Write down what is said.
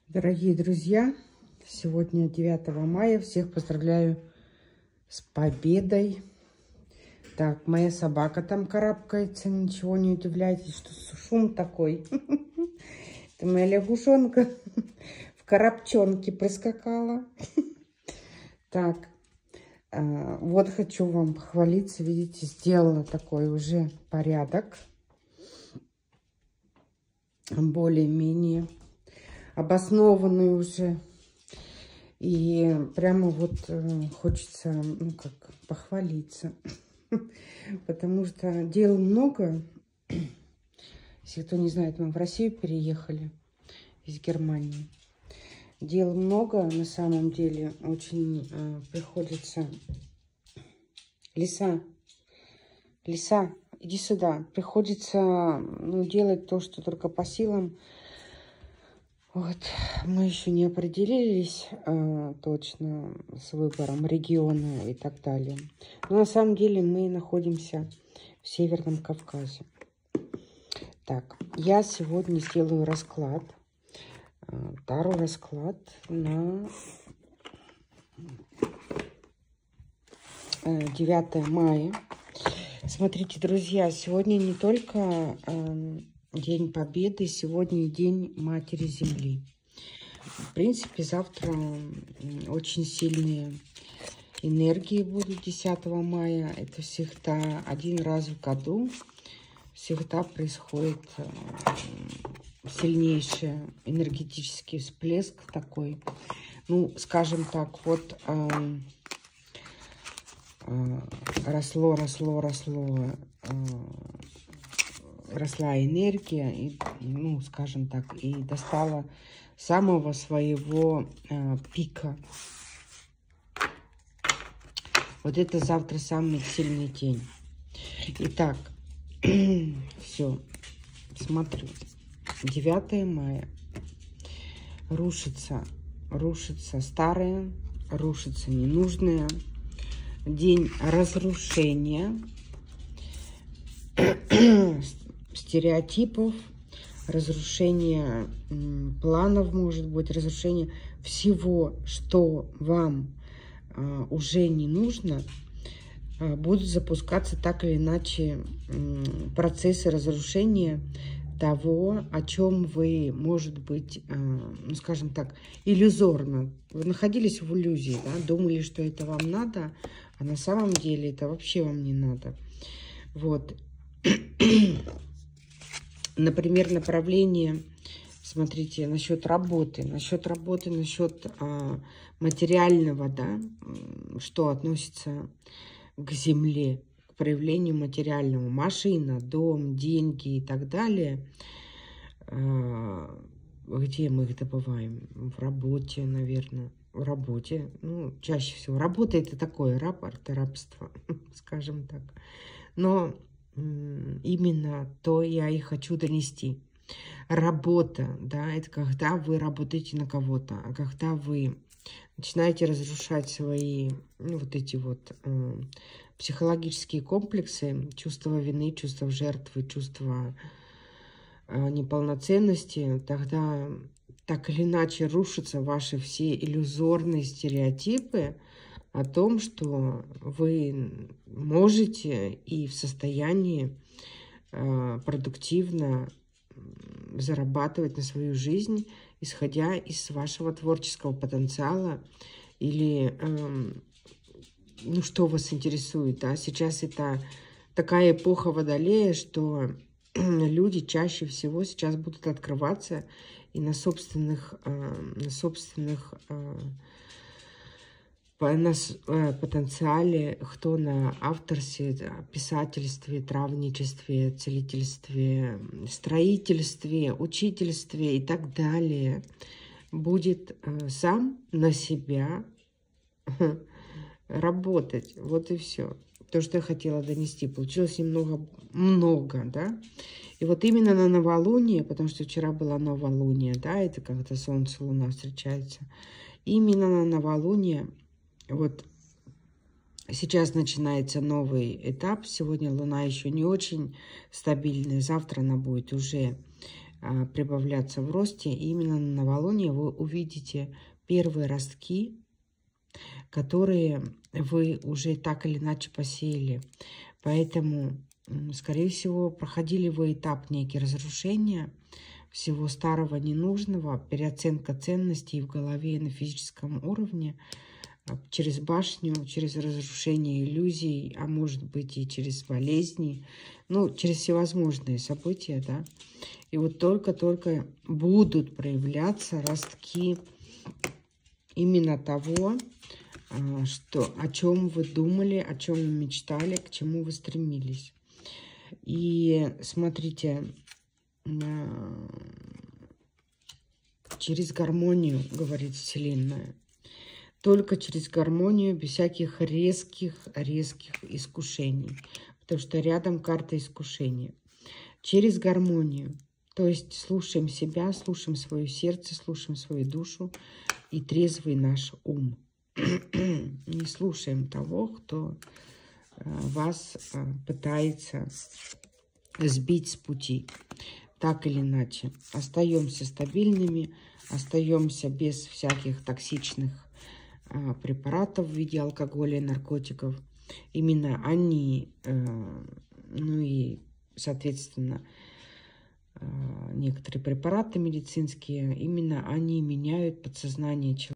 Дорогие друзья, сегодня 9 мая. Всех поздравляю с победой. Так, моя собака там карабкается. Ничего не удивляйтесь, что шум такой. Это моя лягушонка в коробчонке прискакала. Так, вот хочу вам похвалиться. Видите, сделала такой уже порядок. Более-менее обоснованный уже. И прямо вот хочется, ну как, похвалиться. Потому что дел много. Если кто не знает, мы в Россию переехали из Германии. Дел много на самом деле. Очень приходится... Лиса, иди сюда. Приходится делать то, что только по силам. Вот, мы еще не определились точно с выбором региона и так далее. Но на самом деле мы находимся в Северном Кавказе. Так, я сегодня сделаю расклад, таро-расклад на 9 мая. Смотрите, друзья, сегодня не только... День Победы, сегодня и День Матери Земли. В принципе, завтра очень сильные энергии будут 10 мая. Это всегда один раз в году. Всегда происходит сильнейший энергетический всплеск такой. Ну, скажем так, вот росла энергия, и, ну, скажем так, и достала самого своего пика. Вот это завтра самый сильный день. Итак, все, смотрю. 9 мая. Рушится старое, рушится ненужное. День разрушения. Стереотипов, разрушение планов, может быть, разрушение всего, что вам уже не нужно, будут запускаться так или иначе процессы разрушения того, о чем вы, может быть, ну, скажем так, иллюзорно. Вы находились в иллюзии, да, думали, что это вам надо, а на самом деле это вообще вам не надо. Вот. Например, направление, смотрите, насчет работы, насчет материального, да, что относится к земле, к проявлению материального, машина, дом, деньги и так далее. Где мы их добываем? В работе, наверное. В работе, ну, чаще всего. Работа — это такое, это рабство, скажем так. Но именно то я и хочу донести. Работа, да, это когда вы работаете на кого-то, а когда вы начинаете разрушать свои, ну, вот эти вот психологические комплексы, чувство вины, чувство жертвы, чувство неполноценности, тогда так или иначе рушатся ваши все иллюзорные стереотипы о том, что вы можете и в состоянии продуктивно зарабатывать на свою жизнь, исходя из вашего творческого потенциала или ну, что вас интересует. Да? Сейчас это такая эпоха Водолея, что люди чаще всего сейчас будут открываться и на собственных потенциале, кто на авторстве, писательстве, травничестве, целительстве, строительстве, учительстве и так далее, будет сам на себя работать. Вот и все. То, что я хотела донести. Получилось много, да? И вот именно на новолуние, потому что вчера была новолуние, да, это когда Солнце и Луна встречаются. Именно на новолуние вот сейчас начинается новый этап. Сегодня Луна еще не очень стабильная. Завтра она будет уже прибавляться в росте. И именно на новолуние вы увидите первые ростки, которые вы уже так или иначе посеяли. Поэтому, скорее всего, проходили вы этап некие разрушения всего старого ненужного, переоценка ценностей в голове и на физическом уровне, через башню, через разрушение иллюзий, а может быть и через болезни, ну, через всевозможные события, да. И вот только-только будут проявляться ростки именно того, о чем вы думали, о чем вы мечтали, к чему вы стремились. И смотрите, через гармонию, говорит Вселенная. Только через гармонию, без всяких резких искушений. Потому что рядом карта искушения. Через гармонию. То есть слушаем себя, слушаем свое сердце, слушаем свою душу и трезвый наш ум. Не слушаем того, кто вас пытается сбить с пути. Так или иначе. Остаемся стабильными, остаемся без всяких токсичных препаратов в виде алкоголя и наркотиков. Именно они, ну и, соответственно, некоторые препараты медицинские, именно они меняют подсознание человека.